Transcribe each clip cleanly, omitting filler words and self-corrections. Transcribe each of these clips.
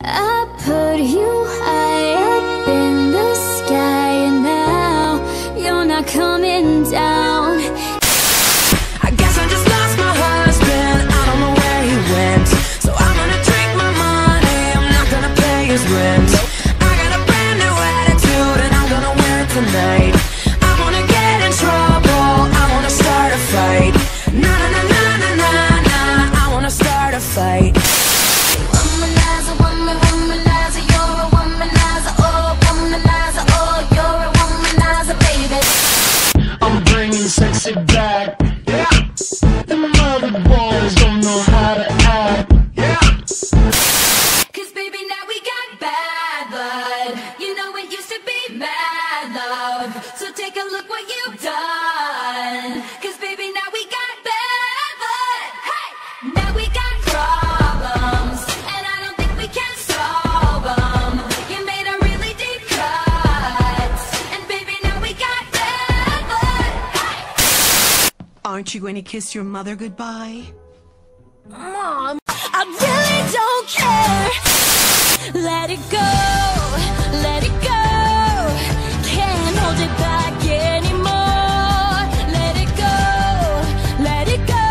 I put you high up in the sky, and now you're not coming down. I guess I just lost my husband, I don't know where he went. So I'm gonna drink my money, I'm not gonna pay his rent. I got a brand new attitude and I'm gonna wear it tonight. I wanna get in trouble, I wanna start a fight. Na na na na na na na, I wanna start a fight. Womanizer, womanizer, you're a womanizer, oh, you're a womanizer, baby. I'm bringing sexy back. Yeah. The mother boys don't know how to act. Yeah. Cause baby, now we got bad blood. You know it used to be mad love. So take a look what you've done. Cause baby, now we got bad blood. Hey! Now we got problems, and I don't think we can solve them. You made a really deep cut, and baby, now we got bad blood. Hey! Aren't you going to kiss your mother goodbye? Mom, I really don't care. Let it go, let it go. Can't hold it back anymore. Let it go, let it go.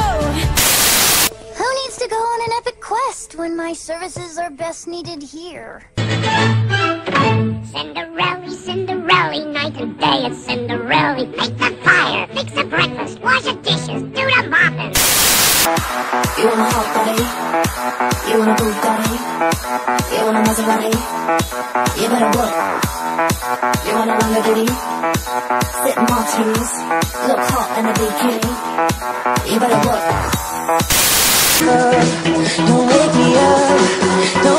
Who needs to go on an epic quest when my services are best needed here? Cinderella, Cinderella, night and day it's Cinderella. Make the fire, fix the breakfast, wash the dishes, do the mopping. You want a hot body? You want a Bugatti? You want a Maserati? You better work. You want a Lamborghini? Sip martinis, look hot in a bikini. You better work. Don't wake me up.